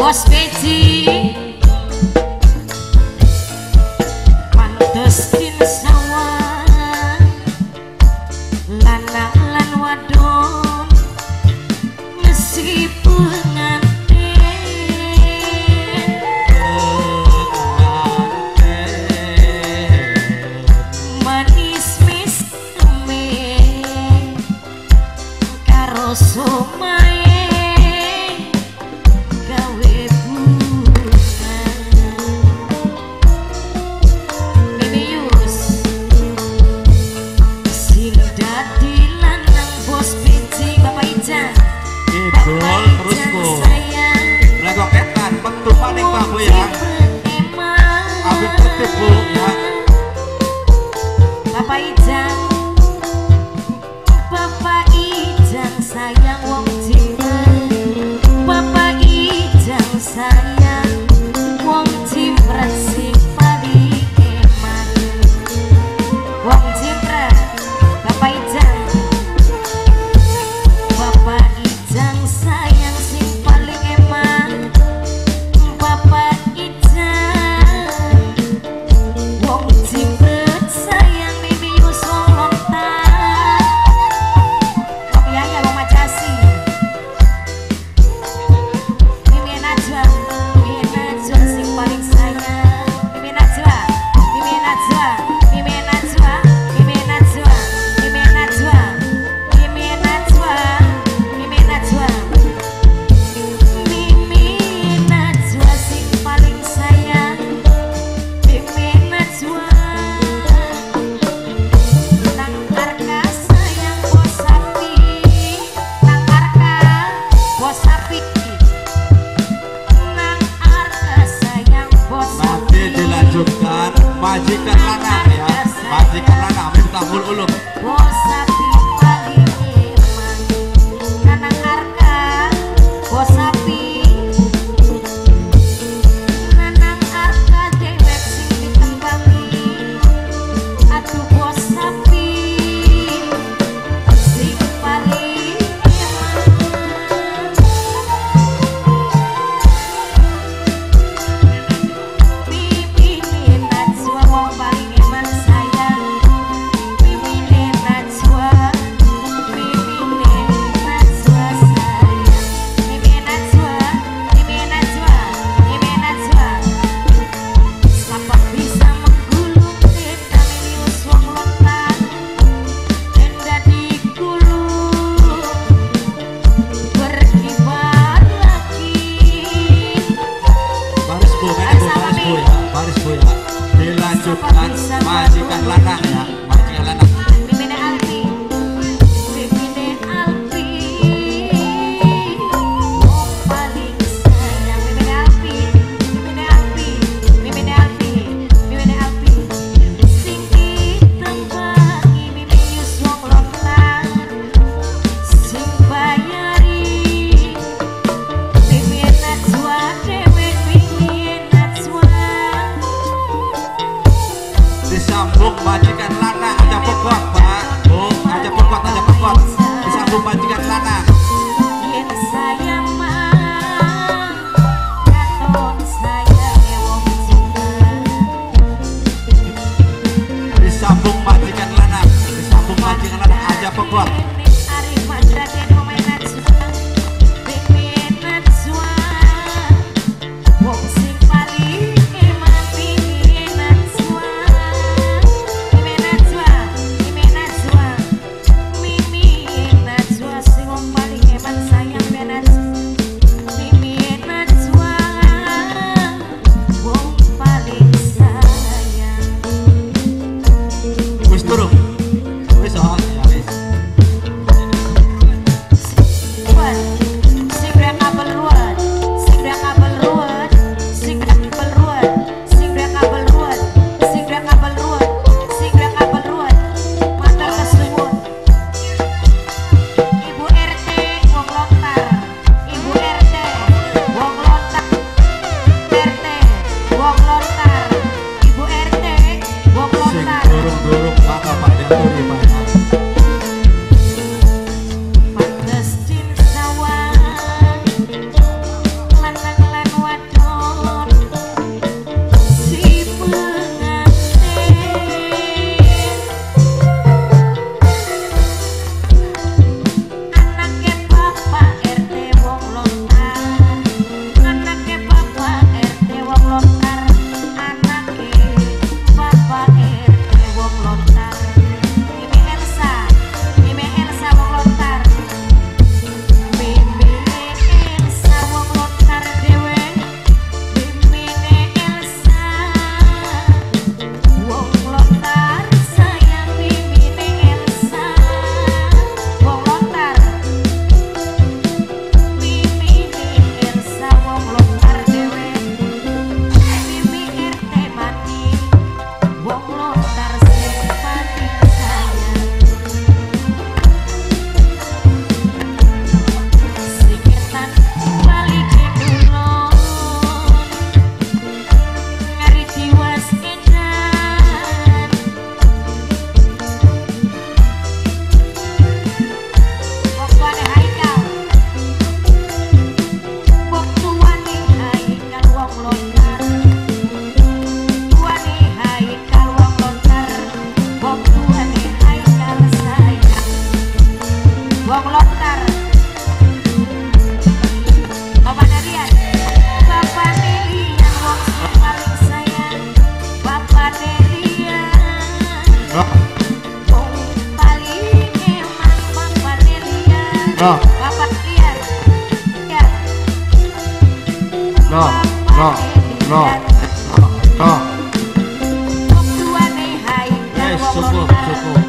Bos Beci pantes din sawah lanang lan wadon meskipun manis mis teme karo somai gawe bunga Mimius sing dadi lanang bos Beci Bapak Ijan idol terus kok lagu ketan bentuk paling bagus ya Abi tertib Bu ya Bapak Ijang Bapak Ijang sayang wong cimbret Bapak Ijang sayang wong cimbret sing paling eman wong cimbret Bapak Ijang Bapak Ijang sayang sing paling eman Bapak Ijang wong cimbret sayang Mimius wong lontar Kok ya wong Majasi Mimi Najwa sing paling sayang Mimi Najwa Mimi Najwa Mimi Najwa Mimi Najwa Mimi Najwa Mimi Najwa Mimi Najwa Mimi Najwa sing paling sayang Mimi Najwa nang Arka sayang bos sapi nang Arka bos sapi nang Arka sayang bos nanti sapi dilanjutkan majikan lanang ya majikan lanang Miftahul Ulum bos sapi paling eman nang Arka bos sapi nang Arka dewek sing ditembangi atuh bos sapi sing paling eman Mimi Najwa wong paling eman sayang Mimi Najwa no, no, no. Yes, cukup, cukup.